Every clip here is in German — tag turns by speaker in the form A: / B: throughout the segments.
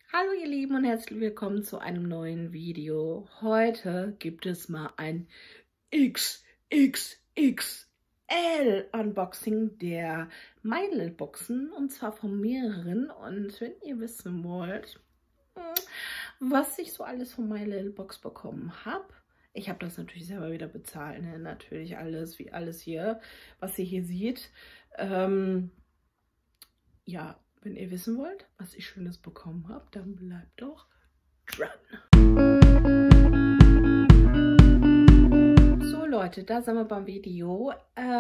A: Hallo ihr Lieben und herzlich willkommen zu einem neuen Video. Heute gibt es mal ein XXXL Unboxing der My Little Boxen und zwar von mehreren. Und wenn ihr wissen wollt, was ich so alles von My Little Box bekommen habe, ich habe das natürlich selber wieder bezahlt, ne? Natürlich alles, wie alles hier, was ihr hier seht. Ja, wenn ihr wissen wollt, was ich Schönes bekommen habe, dann bleibt doch dran. So Leute, da sind wir beim Video.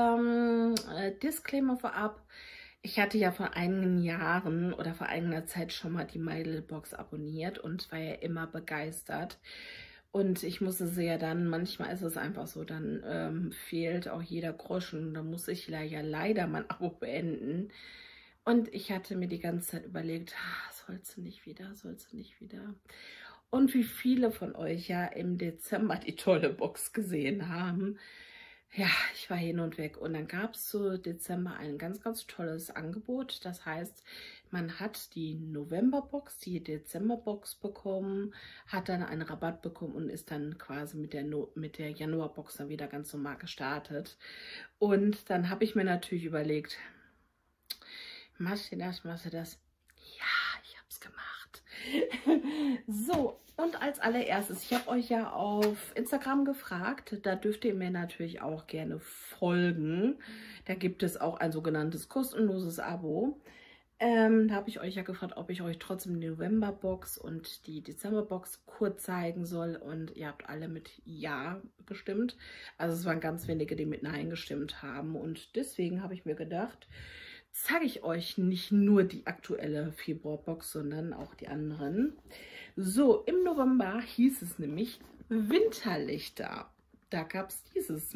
A: Disclaimer vorab. Ich hatte ja vor einigen Jahren oder vor einiger Zeit schon mal die My Little Box abonniert und war ja immer begeistert. Und ich musste sie ja dann, manchmal ist es einfach so, dann fehlt auch jeder Groschen. Da muss ich ja leider mein Abo beenden. Und ich hatte mir die ganze Zeit überlegt, sollst du nicht wieder, sollst du nicht wieder. Und wie viele von euch ja im Dezember die tolle Box gesehen haben, ja, ich war hin und weg. Und dann gab es zu Dezember ein ganz, ganz tolles Angebot. Das heißt, man hat die Novemberbox, die Dezemberbox bekommen, hat dann einen Rabatt bekommen und ist dann quasi mit der Januarbox dann wieder ganz normal gestartet. Und dann habe ich mir natürlich überlegt, machst du das, machst du das? Ja, ich habe es gemacht. So, und als allererstes, ich habe euch ja auf Instagram gefragt, da dürft ihr mir natürlich auch gerne folgen. Da gibt es auch ein sogenanntes kostenloses Abo. Da habe ich euch ja gefragt, ob ich euch trotzdem die Novemberbox und die Dezemberbox kurz zeigen soll. Und ihr habt alle mit Ja gestimmt. Also es waren ganz wenige, die mit Nein gestimmt haben. Und deswegen habe ich mir gedacht, zeige ich euch nicht nur die aktuelle Februarbox, sondern auch die anderen. So, im November hieß es nämlich Winterlichter. Da gab es dieses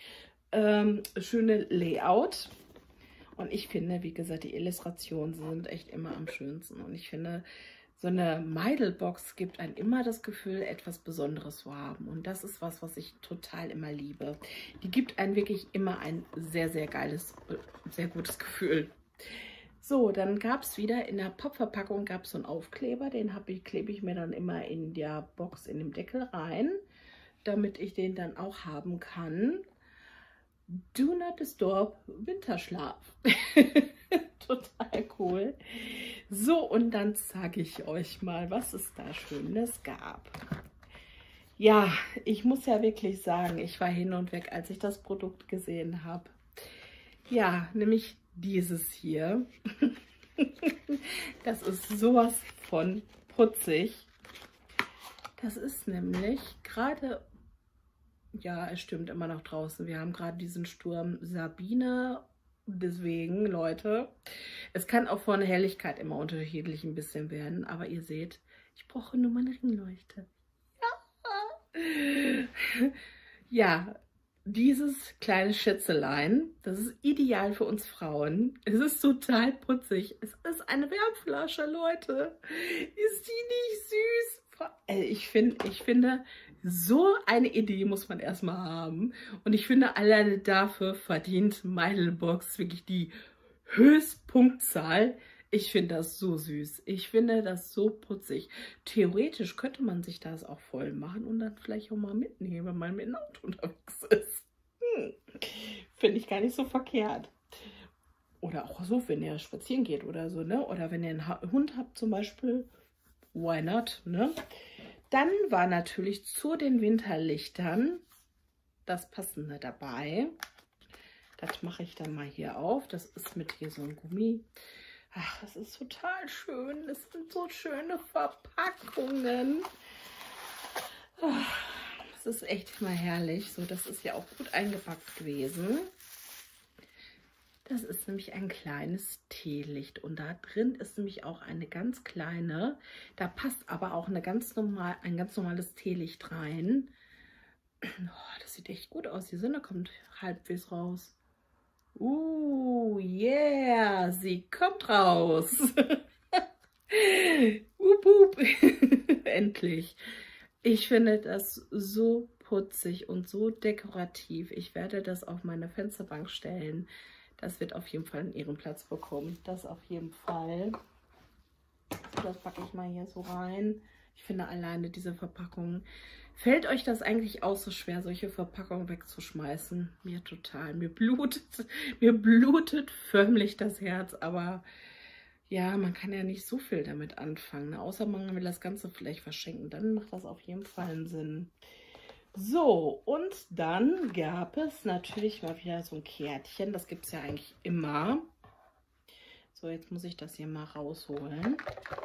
A: schöne Layout. Und ich finde, wie gesagt, die Illustrationen sind echt immer am schönsten. Und ich finde, so eine My Little Box gibt einem immer das Gefühl, etwas Besonderes zu haben. Und das ist was, was ich total immer liebe. Die gibt einem wirklich immer ein sehr, sehr geiles, sehr gutes Gefühl. So, dann gab es wieder in der Pappverpackung gab es so einen Aufkleber. Den klebe ich mir dann immer in der Box, in dem Deckel rein, damit ich den dann auch haben kann. Do not disturb Winterschlaf. Total cool. So, und dann zeige ich euch mal, was es da Schönes gab. Ja, ich muss ja wirklich sagen, ich war hin und weg, als ich das Produkt gesehen habe. Ja, nämlich dieses hier. Das ist sowas von putzig. Das ist nämlich gerade... Ja, es stimmt immer noch draußen. Wir haben gerade diesen Sturm Sabine. Deswegen, Leute, es kann auch von Helligkeit immer unterschiedlich ein bisschen werden. Aber ihr seht, ich brauche nur meine Ringleuchte. Ja, ja, dieses kleine Schätzelein, das ist ideal für uns Frauen. Es ist total putzig. Es ist eine Wärmflasche, Leute. Ist die nicht süß? Ich finde, so eine Idee muss man erstmal haben. Und ich finde, alleine dafür verdient My Little Box wirklich die Höchstpunktzahl. Ich finde das so süß. Ich finde das so putzig. Theoretisch könnte man sich das auch voll machen und dann vielleicht auch mal mitnehmen, wenn man mit dem Auto unterwegs ist. Finde ich gar nicht so verkehrt. Oder auch so, wenn ihr spazieren geht oder so, ne? Oder wenn ihr einen Hund habt zum Beispiel. Why not, ne? Dann war natürlich zu den Winterlichtern das Passende dabei. Das mache ich dann mal hier auf. Das ist mit hier so ein Gummi. Ach, das ist total schön. Das sind so schöne Verpackungen. Das ist echt mal herrlich. So, das ist ja auch gut eingepackt gewesen. Das ist nämlich ein kleines Teelicht und da drin ist nämlich auch eine ganz kleine, da passt aber auch ein ganz normales Teelicht rein. Oh, das sieht echt gut aus, die Sonne kommt halbwegs raus. Yeah, sie kommt raus. Endlich. Ich finde das so putzig und so dekorativ. Ich werde das auf meine Fensterbank stellen. Das wird auf jeden Fall einen Ehrenplatz bekommen. Das auf jeden Fall. So, das packe ich mal hier so rein. Ich finde alleine diese Verpackung. Fällt euch das eigentlich auch so schwer, solche Verpackungen wegzuschmeißen? Mir total. Mir blutet förmlich das Herz, aber ja, man kann ja nicht so viel damit anfangen, ne? Außer man will das Ganze vielleicht verschenken. Dann macht das auf jeden Fall einen Sinn. So, und dann gab es natürlich mal wieder so ein Kärtchen. Das gibt es ja eigentlich immer. So, jetzt muss ich das hier mal rausholen.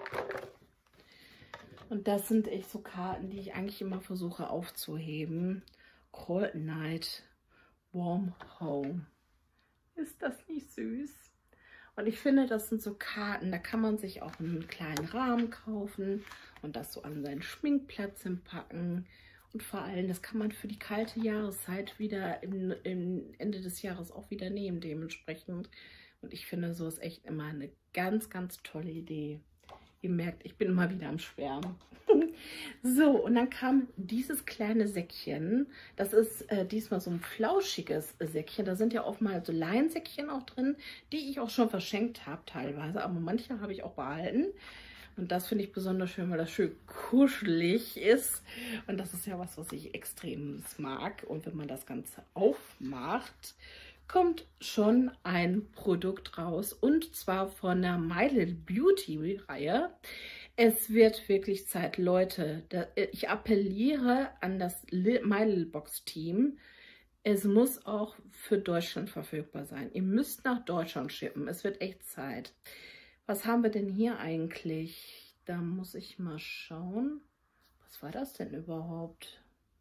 A: Und das sind echt so Karten, die ich eigentlich immer versuche aufzuheben. Cold Night, Warm Home. Ist das nicht süß? Und ich finde, das sind so Karten, da kann man sich auch einen kleinen Rahmen kaufen und das so an seinen Schminkplatz hinpacken. Und vor allem, das kann man für die kalte Jahreszeit wieder im Ende des Jahres auch wieder nehmen, dementsprechend. Und ich finde, so ist echt immer eine ganz, ganz tolle Idee. Ihr merkt, ich bin immer wieder am Schwärmen. So, und dann kam dieses kleine Säckchen. Das ist diesmal so ein flauschiges Säckchen. Da sind ja oftmals so Leinsäckchen auch drin, die ich auch schon verschenkt habe teilweise. Aber manche habe ich auch behalten. Und das finde ich besonders schön, weil das schön kuschelig ist. Und das ist ja was ich extrem mag. Und wenn man das Ganze aufmacht, kommt schon ein Produkt raus. Und zwar von der My Little Beauty Reihe. Es wird wirklich Zeit, Leute. Ich appelliere an das My Little Box Team. Es muss auch für Deutschland verfügbar sein. Ihr müsst nach Deutschland schippen. Es wird echt Zeit. Was haben wir denn hier eigentlich? Da muss ich mal schauen. Was war das denn überhaupt?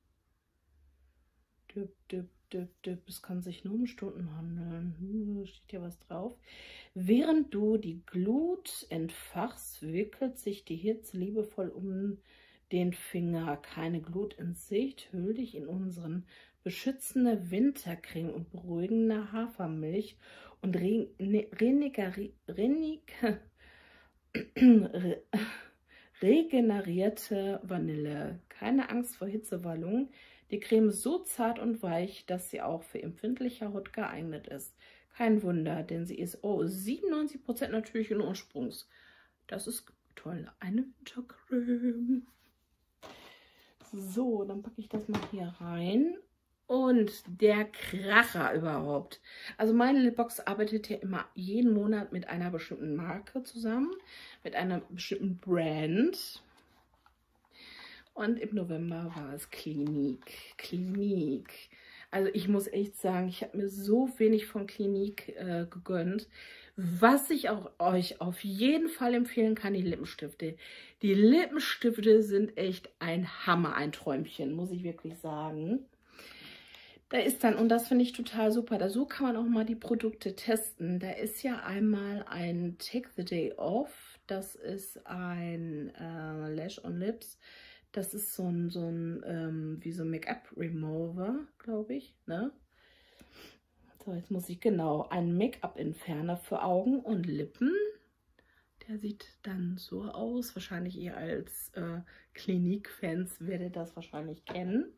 A: Es kann sich nur um Stunden handeln. Steht hier was drauf? Während du die Glut entfachst, wickelt sich die Hitze liebevoll um den Finger. Keine Glut in Sicht. Hüll dich in unseren beschützende Wintercreme und beruhigende Hafermilch und regenerierte Vanille. Keine Angst vor Hitzewallungen. Die Creme ist so zart und weich, dass sie auch für empfindliche Haut geeignet ist. Kein Wunder, denn sie ist 97% natürlichen Ursprungs. Das ist toll. Eine Wintercreme. So, dann packe ich das mal hier rein. Und der Kracher überhaupt. Also meine Little Box arbeitet ja immer jeden Monat mit einer bestimmten Marke zusammen. Mit einer bestimmten Brand. Und im November war es Clinique. Clinique. Also ich muss echt sagen, ich habe mir so wenig von Clinique gegönnt. Was ich auch euch auf jeden Fall empfehlen kann, die Lippenstifte. Die Lippenstifte sind echt ein Hammer, ein Träumchen, muss ich wirklich sagen. Da ist dann, und das finde ich total super, da so kann man auch mal die Produkte testen. Da ist ja einmal ein Take the Day Off. Das ist ein Lash on Lips. Das ist so ein wie so ein Make-up-Remover, glaube ich, ne? So, jetzt muss ich, genau, ein Make-up-Entferner für Augen und Lippen. Der sieht dann so aus. Wahrscheinlich ihr als Clinique-Fans werdet das wahrscheinlich kennen.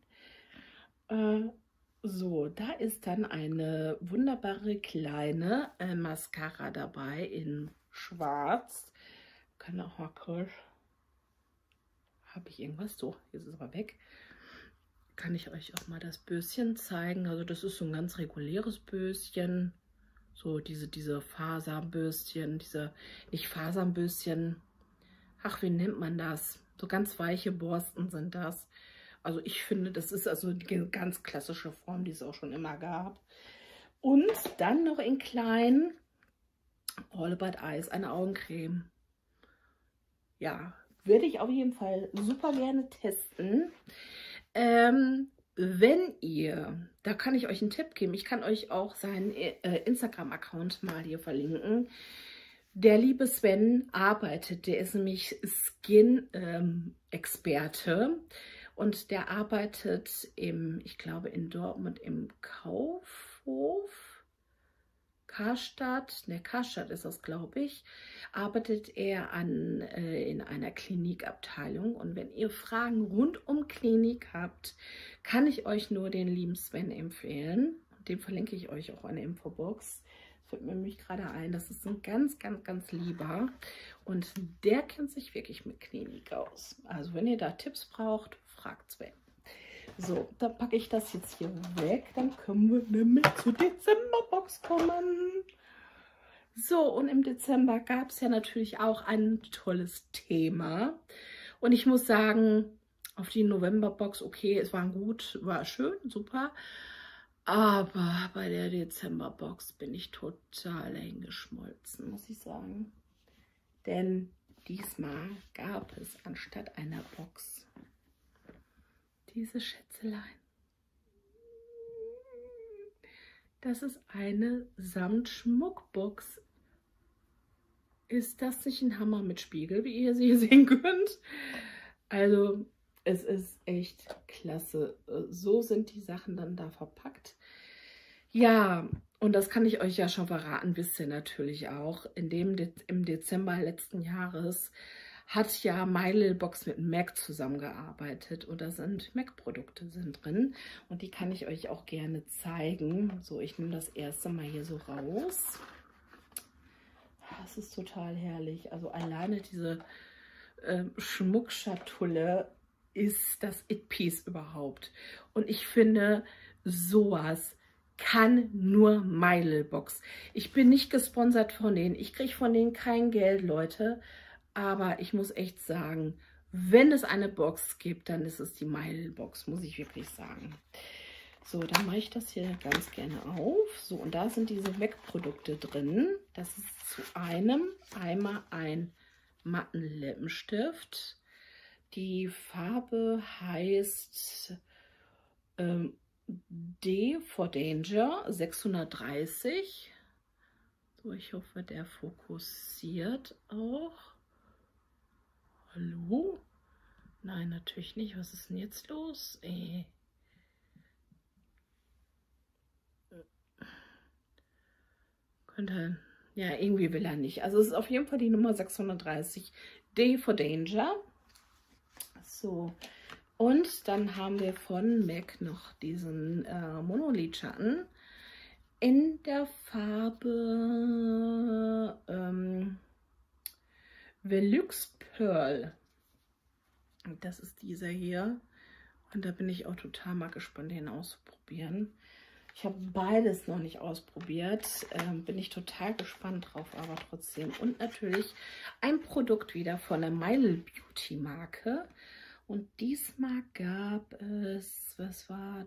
A: So, da ist dann eine wunderbare kleine Mascara dabei in schwarz. Kann auch mal kurz. Habe ich irgendwas? So, jetzt ist es aber weg. Kann ich euch auch mal das Böschen zeigen. Also das ist so ein ganz reguläres Böschen. So diese Faserbürstchen, nicht Fasernbürstchen. Ach, wie nennt man das? So ganz weiche Borsten sind das. Also ich finde, das ist also die ganz klassische Form, die es auch schon immer gab. Und dann noch in klein All About Eyes, eine Augencreme. Ja, würde ich auf jeden Fall super gerne testen. Wenn ihr, da kann ich euch einen Tipp geben, ich kann euch auch seinen Instagram-Account mal hier verlinken. Der liebe Sven arbeitet, der ist nämlich Skin-Experte und der arbeitet ich glaube in Dortmund im Kaufhof. Karstadt ist das, glaube ich, arbeitet er in einer Klinikabteilung. Und wenn ihr Fragen rund um Klinik habt, kann ich euch nur den lieben Sven empfehlen. Den verlinke ich euch auch in der Infobox. fällt mir nämlich gerade ein. Das ist ein ganz, ganz, ganz lieber. Und der kennt sich wirklich mit Klinik aus. Also wenn ihr da Tipps braucht, fragt's wen. So, dann packe ich das jetzt hier weg. Dann können wir nämlich zur Dezemberbox kommen. So, und im Dezember gab es ja natürlich auch ein tolles Thema. Und ich muss sagen, auf die Novemberbox, okay, es war gut, war schön, super. Aber bei der Dezemberbox bin ich total hingeschmolzen, muss ich sagen. Denn diesmal gab es anstatt einer Box diese Schätzelein. Das ist eine Samtschmuckbox. Ist das nicht ein Hammer mit Spiegel, wie ihr hier sehen könnt? Also es ist echt klasse. So sind die Sachen dann da verpackt. Ja, und das kann ich euch ja schon verraten, wisst ihr natürlich auch. Im Dezember letzten Jahres hat ja My Little Box mit MAC zusammengearbeitet und da sind MAC-Produkte drin und die kann ich euch auch gerne zeigen. So, ich nehme das erste Mal hier so raus. Das ist total herrlich. Also alleine diese Schmuckschatulle ist das It-Piece überhaupt. Und ich finde, sowas kann nur My Little Box. Ich bin nicht gesponsert von denen. Ich kriege von denen kein Geld, Leute. Aber ich muss echt sagen, wenn es eine Box gibt, dann ist es die My Little Box, muss ich wirklich sagen. So, dann mache ich das hier ganz gerne auf. So, und da sind diese MAC-Produkte drin. Das ist zu einem einmal ein matten Lippenstift. Die Farbe heißt D for Danger 630. So, ich hoffe, der fokussiert auch. Hallo? Nein, natürlich nicht. Was ist denn jetzt los? Könnte, ja, irgendwie will er nicht. Also es ist auf jeden Fall die Nummer 630. D for Danger. So. Und dann haben wir von MAC noch diesen Monolidschatten in der Farbe Velux Pearl. Und das ist dieser hier. Und da bin ich auch total mal gespannt, den auszuprobieren. Ich habe beides noch nicht ausprobiert. Bin ich total gespannt drauf, aber trotzdem. Und natürlich ein Produkt wieder von der My Little Beauty Marke. Und diesmal gab es, was war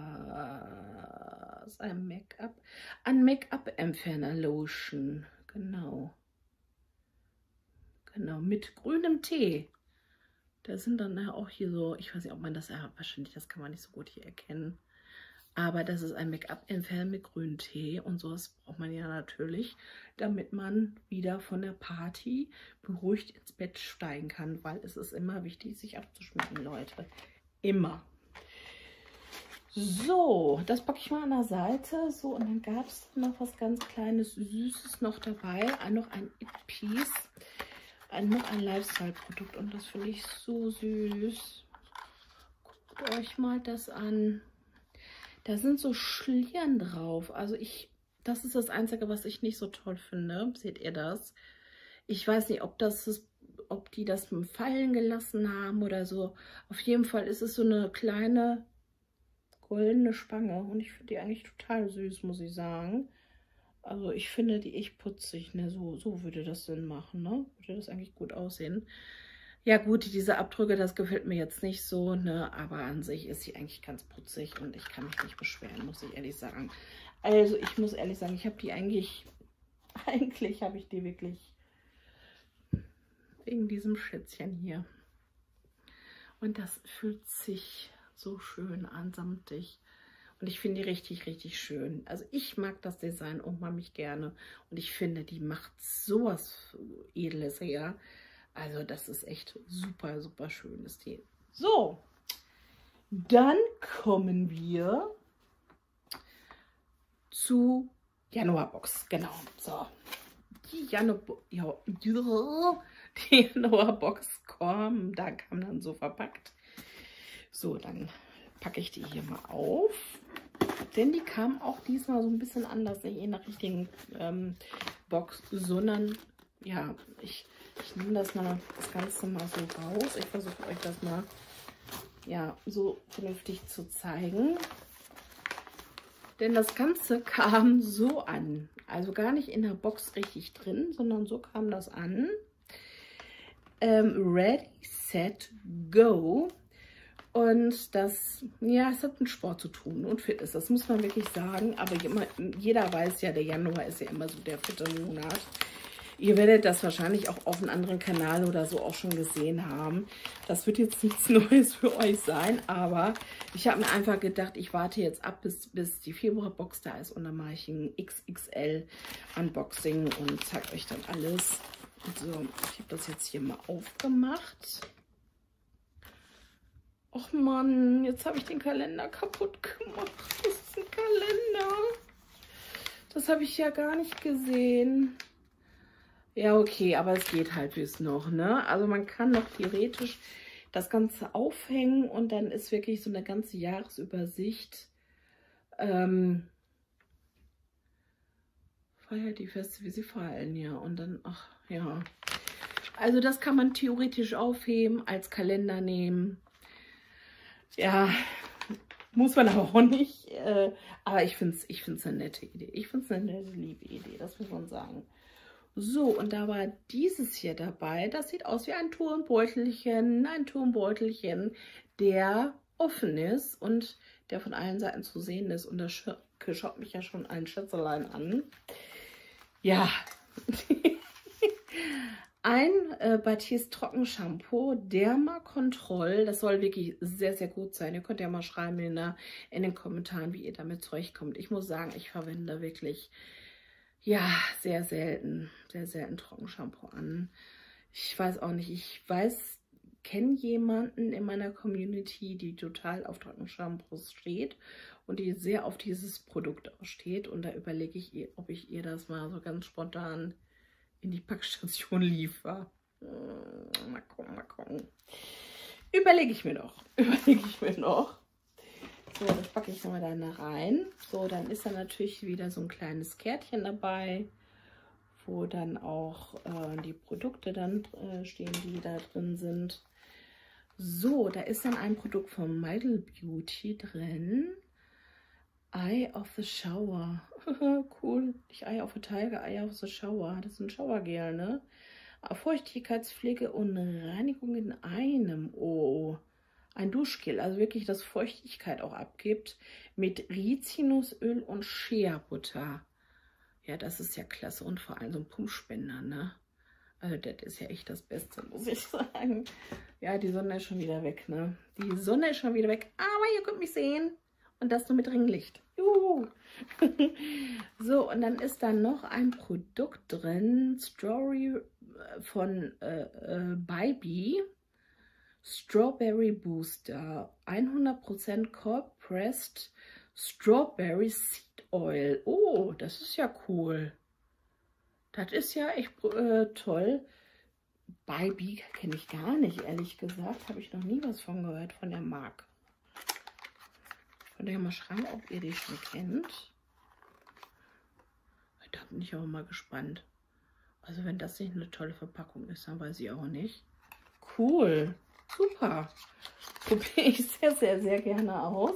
A: das? Ein Make-up-Entferner Lotion. Genau. Genau, mit grünem Tee. Da sind dann auch hier so, ich weiß nicht, ob man das, wahrscheinlich, das kann man nicht so gut hier erkennen. Aber das ist ein Make-up-Entferner mit grünem Tee und sowas braucht man ja natürlich, damit man wieder von der Party beruhigt ins Bett steigen kann, weil es ist immer wichtig, sich abzuschminken, Leute. Immer. So, das packe ich mal an der Seite. So, und dann gab es noch was ganz Kleines, Süßes noch dabei. Noch ein It-Piece. Noch ein Lifestyle-Produkt und das finde ich so süß. Guckt euch mal das an. Da sind so Schlieren drauf. Also das ist das Einzige, was ich nicht so toll finde. Seht ihr das? Ich weiß nicht, ob die das fallen gelassen haben oder so. Auf jeden Fall ist es so eine kleine goldene Spange und ich finde die eigentlich total süß, muss ich sagen. Also ich finde die echt putzig, ne? So würde das Sinn machen, ne? Würde das eigentlich gut aussehen. Ja gut, diese Abdrücke, das gefällt mir jetzt nicht so, ne? Aber an sich ist sie eigentlich ganz putzig und ich kann mich nicht beschweren, muss ich ehrlich sagen. Also ich muss ehrlich sagen, ich habe die eigentlich habe ich die wirklich wegen diesem Schätzchen hier. Und das fühlt sich so schön an, samtig. Und ich finde die richtig, richtig schön. Also ich mag das Design unheimlich gerne. Und ich finde, die macht sowas Edles her. Also das ist echt super, super schön, ist die. So, dann kommen wir zu Januarbox. Genau, so. Die Januarbox kam dann so verpackt. So, dann packe ich die hier mal auf. Denn die kamen auch diesmal so ein bisschen anders, nicht in der richtigen Box, sondern ja, ich nehme das Ganze mal so raus. Ich versuche euch das mal ja so vernünftig zu zeigen. Denn das Ganze kam so an. Also gar nicht in der Box richtig drin, sondern so kam das an. Ready, set, go. Und das, ja, es hat mit Sport zu tun und Fitness, das muss man wirklich sagen. Aber jeder weiß ja, der Januar ist ja immer so der fitte Monat. Ihr werdet das wahrscheinlich auch auf einem anderen Kanal oder so auch schon gesehen haben. Das wird jetzt nichts Neues für euch sein, aber ich habe mir einfach gedacht, ich warte jetzt ab, bis die Februarbox da ist und dann mache ich ein XXL Unboxing und zeige euch dann alles. So, ich habe das jetzt hier mal aufgemacht. Och Mann, jetzt habe ich den Kalender kaputt gemacht. Das ist ein Kalender. Das habe ich ja gar nicht gesehen. Ja, okay, aber es geht halbwegs noch, ne? Also man kann noch theoretisch das Ganze aufhängen und dann ist wirklich so eine ganze Jahresübersicht. Feiert die Feste, wie sie fallen, ja. Und dann, ach ja. Also das kann man theoretisch aufheben, als Kalender nehmen. Ja, muss man aber auch nicht. Aber ich finde es eine nette Idee. Ich finde es eine nette, liebe Idee, das muss man sagen. So, und da war dieses hier dabei. Das sieht aus wie ein Turnbeutelchen, der offen ist und der von allen Seiten zu sehen ist. Und das schaut mich ja schon ein Schätzelein an. Ja, ein Batiste Trockenshampoo, Derma Control. Das soll wirklich sehr, sehr gut sein. Ihr könnt ja mal schreiben in den Kommentaren, wie ihr damit zurechtkommt. Ich muss sagen, ich verwende wirklich, ja, sehr selten Trockenshampoo an. Ich weiß auch nicht, kenne jemanden in meiner Community, die total auf Trockenshampoos steht und die sehr auf dieses Produkt auch steht. Und da überlege ich, ob ich ihr das mal so ganz spontan in die Packstation liefere. Mal gucken. Überlege ich mir noch. So, das packe ich nochmal da rein. So, dann ist da natürlich wieder so ein kleines Kärtchen dabei, wo dann auch die Produkte dann stehen, die da drin sind. So, da ist dann ein Produkt von Midel Beauty drin. Eye of the Shower. Cool. Nicht Eye of the Tiger, Eye of the Shower. Das ist ein Showergel, ne? Feuchtigkeitspflege und Reinigung in einem. Oh, ein Duschgel. Also wirklich, das Feuchtigkeit auch abgibt. Mit Rizinusöl und Shea-Butter. Ja, das ist ja klasse. Und vor allem so ein Pumpspender, ne? Also das ist ja echt das Beste, muss ich sagen. Ja, die Sonne ist schon wieder weg, ne? Die Sonne ist schon wieder weg. Aber ihr könnt mich sehen. Und das nur mit Ringlicht. Juhu. So, und dann ist da noch ein Produkt drin. Strawberry von Bybee. Strawberry Booster. 100% Cold Pressed Strawberry Seed Oil. Oh, das ist ja cool. Das ist ja echt toll. Bybee kenne ich gar nicht, ehrlich gesagt. Habe ich noch nie was von gehört, von der Marke. Könnt ihr mal schreiben, ob ihr die schon kennt. Da bin ich auch mal gespannt. Also wenn das nicht eine tolle Verpackung ist, dann weiß ich auch nicht. Cool. Super. Probiere ich sehr, sehr, sehr gerne aus.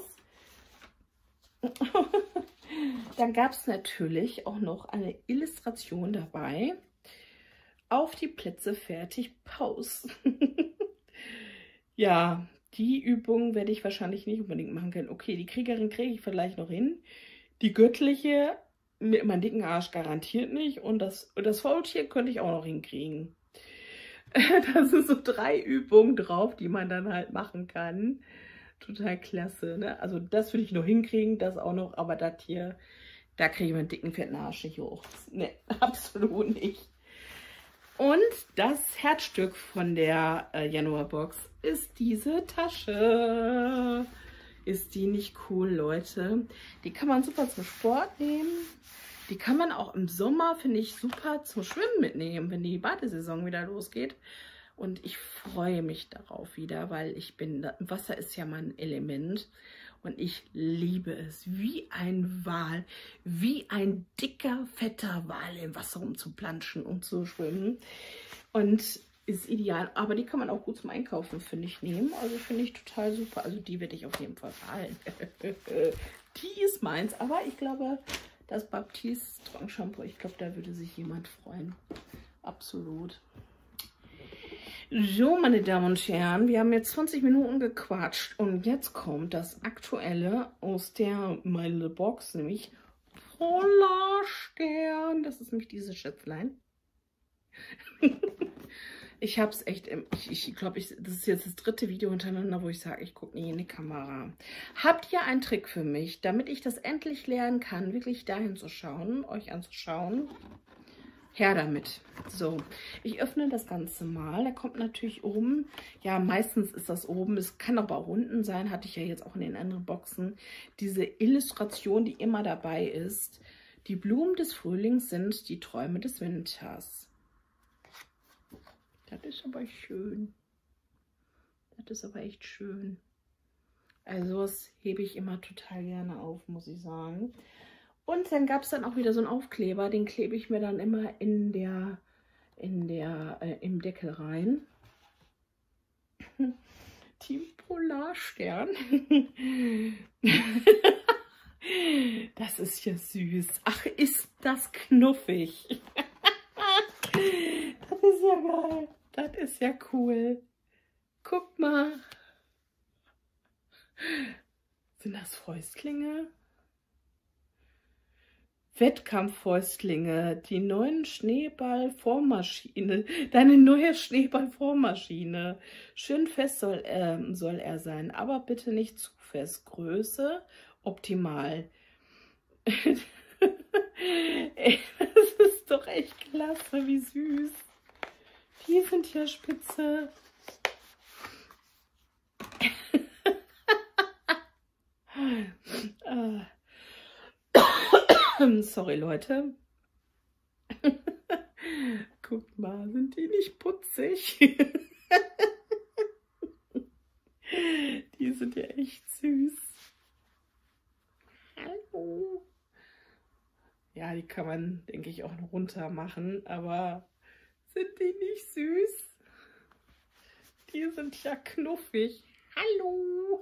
A: Dann gab es natürlich auch noch eine Illustration dabei. Auf die Plätze, fertig, Pause. Ja, die Übung werde ich wahrscheinlich nicht unbedingt machen können. Okay, die Kriegerin kriege ich vielleicht noch hin. Die göttliche mit meinem dicken Arsch garantiert nicht. Und das Faultier könnte ich auch noch hinkriegen. Da sind so 3 Übungen drauf, die man dann halt machen kann. Total klasse, ne? Also das würde ich noch hinkriegen, das auch noch. Aber das hier, da kriege ich meinen dicken, fetten Arsch nicht hoch. Ne, absolut nicht. Und das Herzstück von der Januarbox ist diese Tasche. Ist die nicht cool, Leute? Die kann man super zum Sport nehmen. Die kann man auch im Sommer, finde ich, super zum Schwimmen mitnehmen, wenn die Badesaison wieder losgeht. Und ich freue mich darauf wieder, weil Wasser ist ja mein Element. Und ich liebe es, wie ein Wal, wie ein dicker, fetter Wal im Wasser rumzuplanschen und zu schwimmen. Und ist ideal, aber die kann man auch gut zum Einkaufen, finde ich, nehmen. Also finde ich total super. Also die werde ich auf jeden Fall behalten. Die ist meins, aber ich glaube, das Baptiste Trockenshampoo, ich glaube, da würde sich jemand freuen. Absolut. So, meine Damen und Herren, wir haben jetzt 20 Minuten gequatscht und jetzt kommt das Aktuelle aus der My Little Box, nämlich Polarstern. Das ist nämlich diese Schätzlein. Ich habe es echt, ich glaube, das ist jetzt das 3. Video hintereinander, wo ich sage, ich gucke nie in die Kamera. Habt ihr einen Trick für mich, damit ich das endlich lernen kann, wirklich dahin zu schauen, euch anzuschauen? Her damit. So, ich öffne das Ganze mal. Da kommt natürlich oben, ja, meistens ist das oben, es kann aber auch unten sein, hatte ich ja jetzt auch in den anderen Boxen, diese Illustration, die immer dabei ist. Die Blumen des Frühlings sind die Träume des Winters. Das ist aber schön. Das ist aber echt schön. Also das hebe ich immer total gerne auf, muss ich sagen. Und dann gab es dann auch wieder so einen Aufkleber, den klebe ich mir dann immer im Deckel rein. Team Polarstern. Das ist ja süß. Ach, ist das knuffig. Das ist ja geil. Das ist ja cool. Guck mal. Sind das Fäustlinge? Wettkampffäustlinge, die neuen Schneeballformmaschine, deine neue Schneeballformmaschine. Schön fest soll er sein, aber bitte nicht zu fest. Größe optimal. Ey, das ist doch echt klasse, wie süß. Die sind ja spitze. Sorry, Leute. Guckt mal, sind die nicht putzig? Die sind ja echt süß. Hallo. Ja, die kann man, denke ich, auch noch runter machen, aber sind die nicht süß? Die sind ja knuffig. Hallo.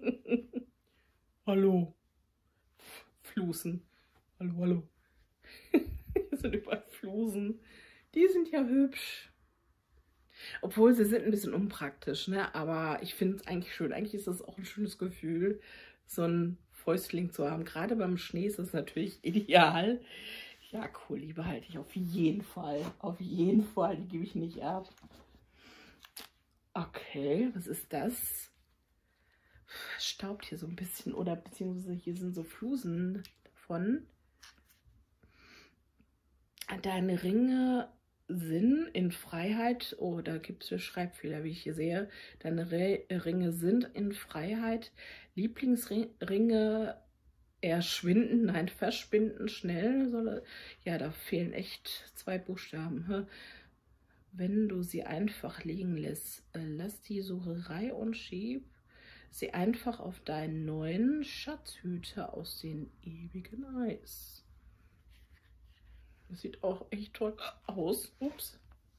A: Hallo. Flusen. Hallo, hallo. Hier sind überall Flusen. Die sind ja hübsch. Obwohl, sie sind ein bisschen unpraktisch, ne? Aber ich finde es eigentlich schön. Eigentlich ist das auch ein schönes Gefühl, so ein Fäustling zu haben. Gerade beim Schnee ist es natürlich ideal. Ja, cool, die behalte ich auf jeden Fall. Auf jeden Fall, die gebe ich nicht ab. Okay, was ist das? Staubt hier so ein bisschen oder beziehungsweise hier sind so Flusen davon. Deine Ringe sind in Freiheit, oh, da gibt es Schreibfehler, wie ich hier sehe. Deine Ringe sind in Freiheit. Lieblingsringe erschwinden, nein, verschwinden schnell. Ja, da fehlen echt 2 Buchstaben. Hä? Wenn du sie einfach liegen lässt, lass die Sucherei und schieb sie einfach auf deinen neuen Schatzhüter aus dem ewigen Eis. Das sieht auch echt toll aus. Ups.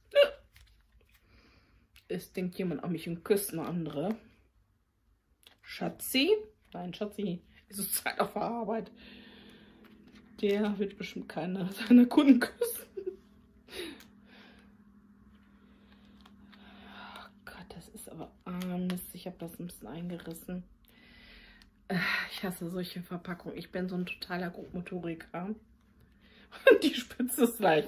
A: Es denkt jemand an mich und küsst eine andere. Schatzi? Nein, Schatzi. Es ist Zeit auf der Arbeit. Der wird bestimmt keiner seiner Kunden küssen. Oh Gott, das ist aber Mist. Ich habe das ein bisschen eingerissen. Ich hasse solche Verpackungen. Ich bin so ein totaler Grobmotoriker. Und die Spitze ist leicht.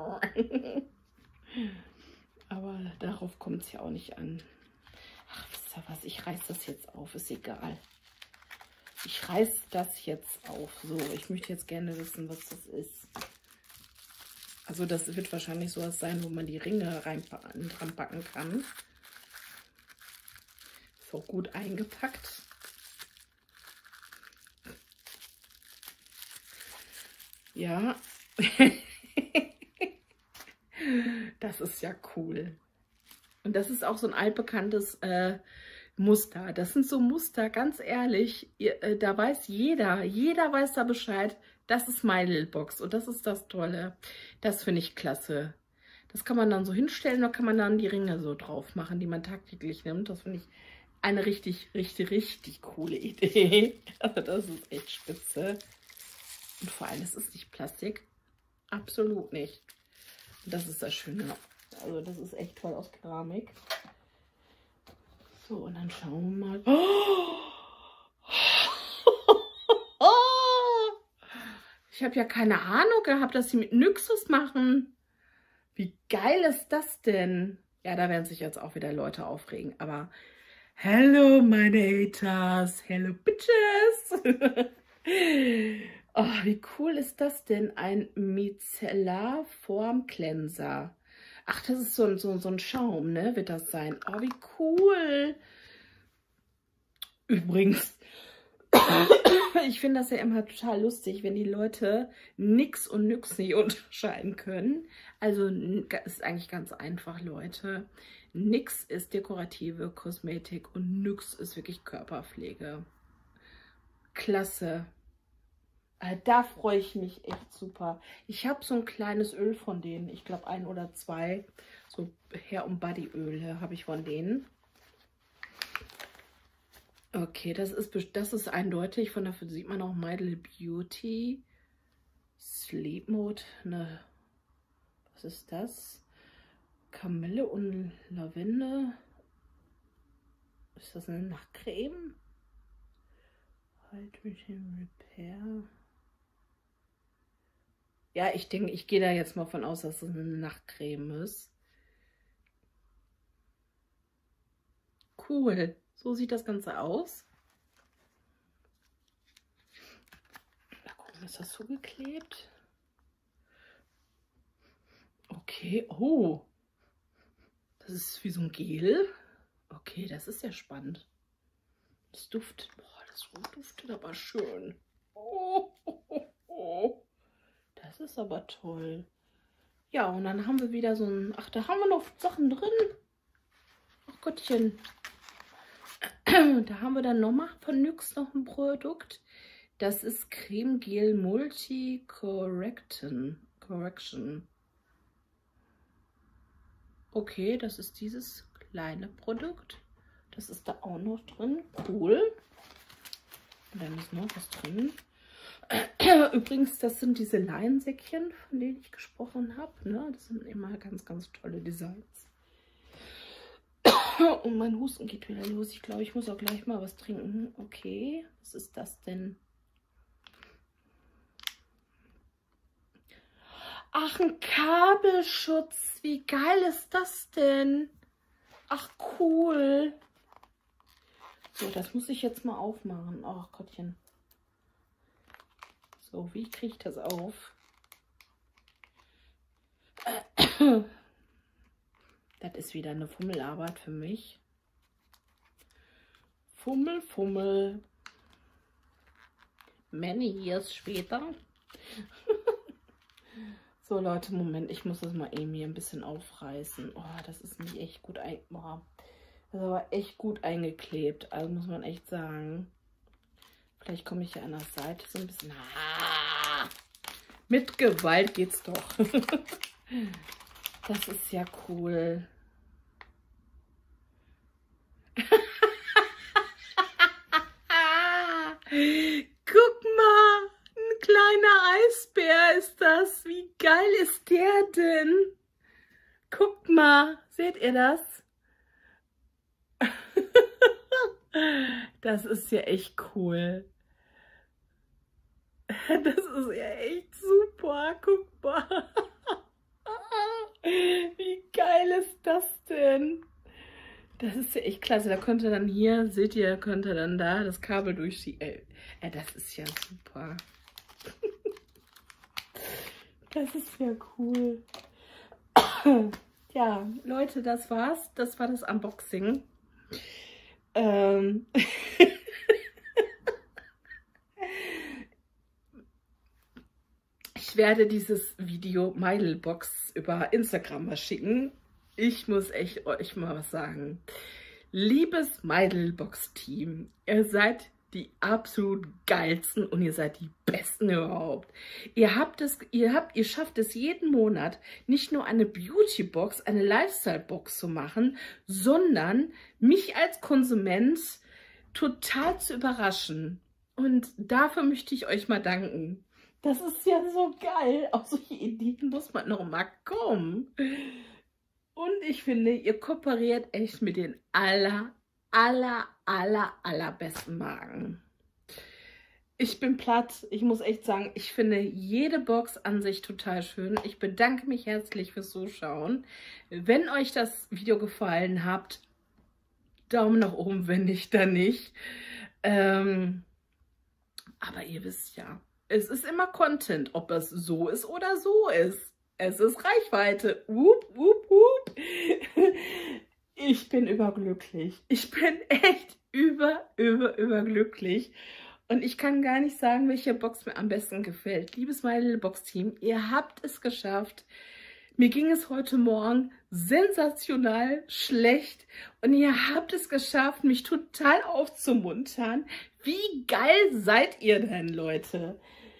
A: Aber darauf kommt es ja auch nicht an. Ach, wisst ihr was? Ich reiß das jetzt auf. Ist egal. Ich reiß das jetzt auf. So, ich möchte jetzt gerne wissen, was das ist. Also das wird wahrscheinlich sowas sein, wo man die Ringe dran packen kann. Ist auch gut eingepackt. Ja. Das ist ja cool. Und das ist auch so ein altbekanntes Muster. Das sind so Muster, ganz ehrlich, da weiß jeder weiß da Bescheid. Das ist My Little Box und das ist das Tolle. Das finde ich klasse. Das kann man dann so hinstellen, da kann man dann die Ringe so drauf machen, die man tagtäglich nimmt. Das finde ich eine richtig coole Idee. Also das ist echt spitze. Und vor allem, es ist nicht Plastik. Absolut nicht. Und das ist das Schöne. Also das ist echt toll aus Keramik. So, und dann schauen wir mal. Ich habe ja keine Ahnung gehabt, dass sie mit Nyxus machen. Wie geil ist das denn? Ja, da werden sich jetzt auch wieder Leute aufregen. Aber hello, meine Haters. Hello, Bitches. Oh, wie cool ist das denn? Ein Micellar Form Cleanser. Ach, das ist so ein Schaum, ne? Wird das sein. Oh, wie cool. Übrigens, ich finde das ja immer total lustig, wenn die Leute Nix und Nyx nicht unterscheiden können. Also ist eigentlich ganz einfach, Leute. Nix ist dekorative Kosmetik und Nyx ist wirklich Körperpflege. Klasse. Da freue ich mich echt super. Ich habe so ein kleines Öl von denen. Ich glaube 1 oder 2. So Hair- und Bodyöle habe ich von denen. Okay, das ist eindeutig. Von dafür sieht man auch My Little Beauty. Sleep Mode. Ne, was ist das? Kamille und Lavende. Ist das eine Nachtcreme? Hydrating Repair. Ja, ich denke, ich gehe da jetzt mal von aus, dass das eine Nachtcreme ist. Cool. So sieht das Ganze aus. Mal gucken, ist das zugeklebt? Okay. Oh. Das ist wie so ein Gel. Okay, das ist ja spannend. Das duftet. Boah, das duftet aber schön. Oh, oh, oh, oh. Das ist aber toll. Ja, und dann haben wir wieder so ein... Ach, da haben wir noch Sachen drin. Ach Gottchen. Da haben wir dann nochmal von NYX noch ein Produkt. Das ist Creme Gel Multi Correction. Okay, das ist dieses kleine Produkt. Das ist da auch noch drin. Cool. Und dann ist noch was drin. Übrigens, das sind diese Leinsäckchen, von denen ich gesprochen habe. Ne? Das sind immer ganz tolle Designs. Und mein Husten geht wieder los. Ich glaube, ich muss auch gleich mal was trinken. Okay, was ist das denn? Ach, ein Kabelschutz. Wie geil ist das denn? Ach, cool. So, das muss ich jetzt mal aufmachen. Ach Gottchen. So, wie kriege ich das auf? Das ist wieder eine Fummelarbeit für mich. Fummel. Many years später. So Leute, Moment, ich muss das mal eben hier ein bisschen aufreißen. Oh, das ist nicht echt gut das ist aber echt gut eingeklebt, also muss man echt sagen. Vielleicht komme ich ja an der Seite so ein bisschen. Mit Gewalt geht's doch. Das ist ja cool. Guck mal, ein kleiner Eisbär ist das. Wie geil ist der denn? Guckt mal, seht ihr das? Das ist ja echt cool. Das ist ja echt super. Guck mal. Wie geil ist das denn? Das ist ja echt klasse. Da könnt ihr dann hier, seht ihr, könnt ihr dann da das Kabel durchschieben. Das ist ja super. Das ist ja cool. Ja, Leute, das war's. Das war das Unboxing. Ich werde dieses Video My Little Box über Instagram mal schicken. Ich muss echt euch mal was sagen. Liebes Meidelbox-Team, ihr seid die absolut geilsten und ihr seid die Besten überhaupt. Ihr schafft es jeden Monat, nicht nur eine Beauty-Box, eine Lifestyle-Box zu machen, sondern mich als Konsument total zu überraschen. Und dafür möchte ich euch mal danken. Das ist ja so geil. Auf solche Ideen muss man noch mal kommen. Und ich finde, ihr kooperiert echt mit den allerbesten Marken. Ich bin platt. Ich muss echt sagen, ich finde jede Box an sich total schön. Ich bedanke mich herzlich fürs Zuschauen. Wenn euch das Video gefallen hat, Daumen nach oben, wenn nicht, dann nicht. Aber ihr wisst ja, es ist immer Content, ob es so ist oder so ist. Es ist Reichweite. Ich bin überglücklich. Ich bin echt überglücklich. Und ich kann gar nicht sagen, welche Box mir am besten gefällt. Liebes Meidelbox-Team, ihr habt es geschafft. Mir ging es heute Morgen sensational schlecht und ihr habt es geschafft, mich total aufzumuntern. Wie geil seid ihr denn, Leute?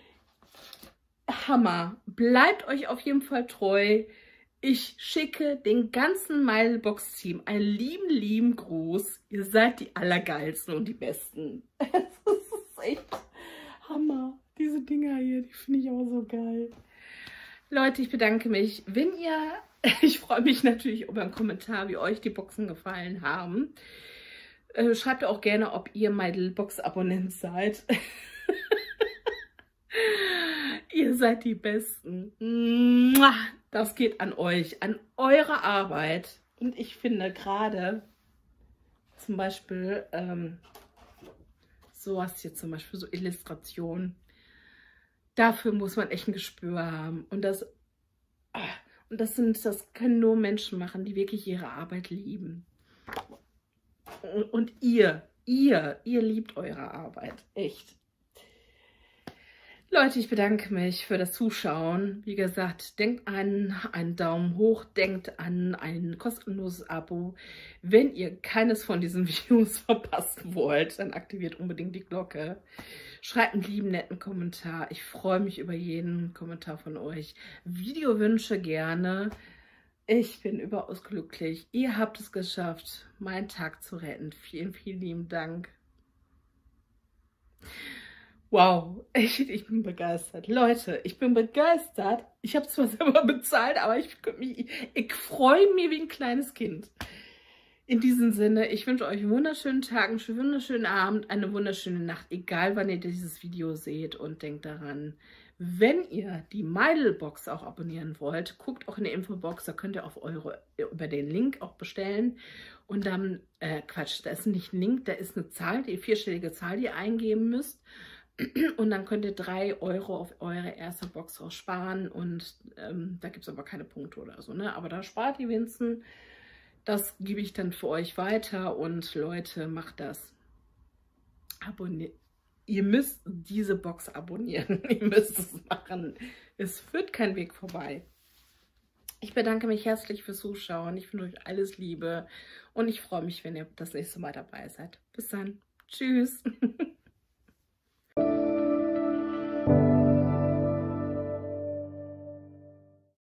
A: Hammer. Bleibt euch auf jeden Fall treu. Ich schicke den ganzen Meidelbox-Team einen lieben Gruß. Ihr seid die Allergeilsten und die Besten. Das ist echt Hammer. Diese Dinger hier, die finde ich auch so geil. Leute, ich bedanke mich. Ich freue mich natürlich über einen Kommentar, wie euch die Boxen gefallen haben. Schreibt auch gerne, ob ihr Meidelbox-Abonnent seid. Ihr seid die Besten. Das geht an euch, an eure Arbeit. Und ich finde gerade zum Beispiel sowas hier, zum Beispiel so Illustrationen. Dafür muss man echt ein Gespür haben. Und das können nur Menschen machen, die wirklich ihre Arbeit lieben. Und ihr liebt eure Arbeit. Echt. Leute, ich bedanke mich für das Zuschauen. Wie gesagt, denkt an einen Daumen hoch, denkt an ein kostenloses Abo. Wenn ihr keines von diesen Videos verpassen wollt, dann aktiviert unbedingt die Glocke. Schreibt einen lieben, netten Kommentar. Ich freue mich über jeden Kommentar von euch. Videowünsche gerne. Ich bin überaus glücklich. Ihr habt es geschafft, meinen Tag zu retten. Vielen lieben Dank. Wow, ich bin begeistert. Leute, ich bin begeistert. Ich habe zwar selber bezahlt, aber ich freue mich wie ein kleines Kind. In diesem Sinne, ich wünsche euch einen wunderschönen Tag, einen wunderschönen Abend, eine wunderschöne Nacht, egal wann ihr dieses Video seht. Und denkt daran, wenn ihr die Meidelbox auch abonnieren wollt, guckt auch in der Infobox, da könnt ihr über den Link auch bestellen. Und dann, Quatsch, da ist nicht ein Link, da ist eine Zahl, die vierstellige Zahl, die ihr eingeben müsst. Und dann könnt ihr 3 € auf eure erste Box auch sparen. Und da gibt es aber keine Punkte oder so, ne? Aber da spart ihr wenigstens. Das gebe ich dann für euch weiter. Und Leute, macht das. Abonniert. Ihr müsst diese Box abonnieren. Ihr müsst es machen. Es führt kein Weg vorbei. Ich bedanke mich herzlich fürs Zuschauen. Ich wünsche euch alles Liebe. Und ich freue mich, wenn ihr das nächste Mal dabei seid. Bis dann. Tschüss.